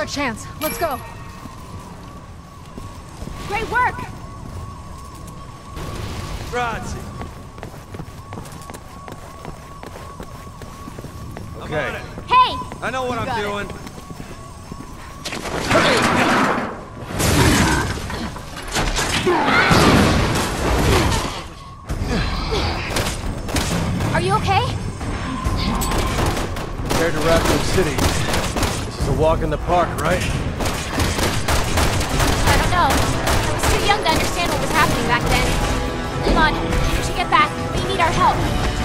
chance. Let's go. Great work! Grazie. Okay. Hey! I know what I'm doing. Are you okay? Compared to Raccoon City, this is a walk in the park, right? I don't know. I was too young to understand what was happening back then. Come on, we should get back. We need our help.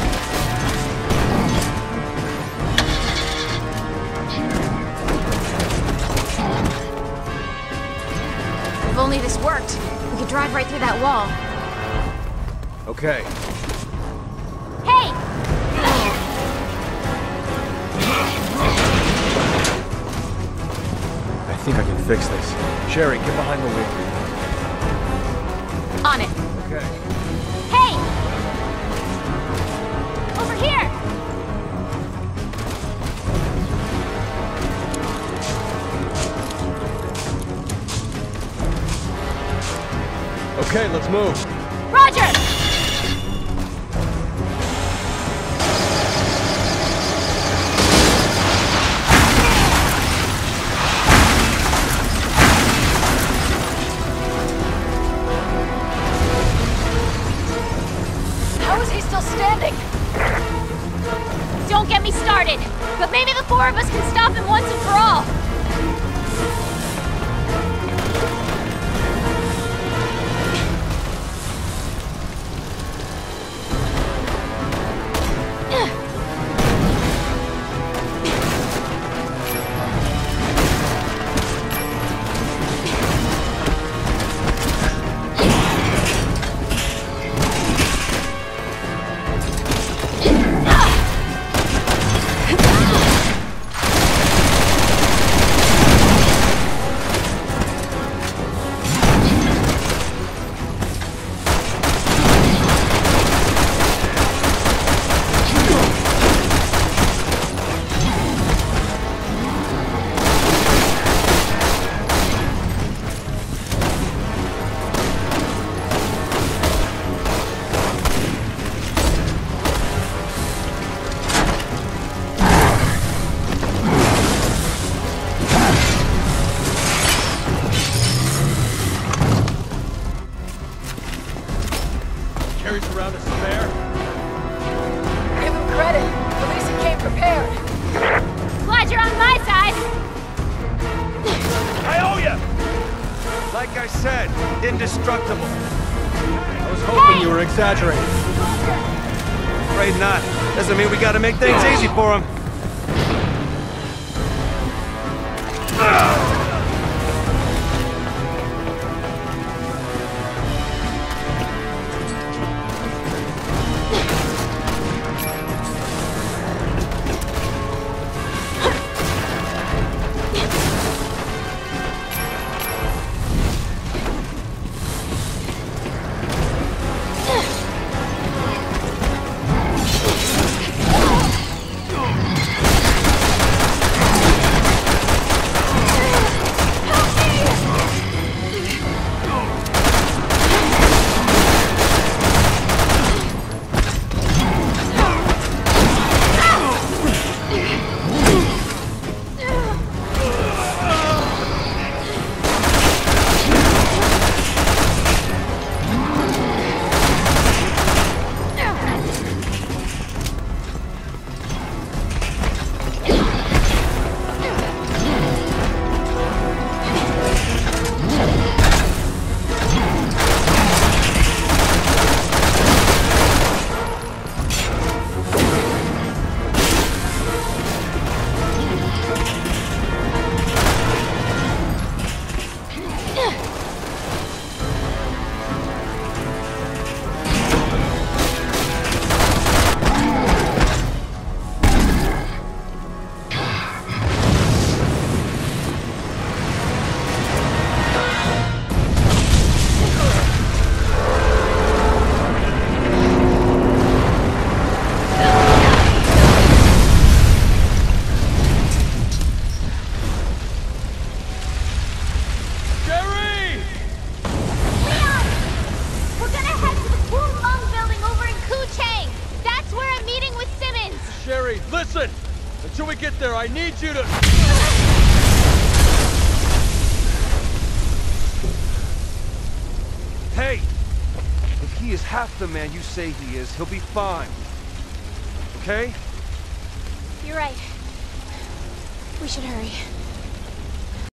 If only this worked, we could drive right through that wall. Okay. Hey! I think I can fix this. Sherry, get behind the wheel. On it. Okay. Hey! Over here! Okay, let's move. Roger! How is he still standing? Don't get me started, but maybe the four of us can stop him once and for all. Sherry's around us there. Give him credit. At least he came prepared. Glad you're on my side. I owe you! Like I said, indestructible. I was hoping you were exaggerating. Afraid not. Doesn't mean we gotta make things easy for him. Listen! Until we get there, I need you to... Hey! If he is half the man you say he is, he'll be fine. Okay? You're right. We should hurry.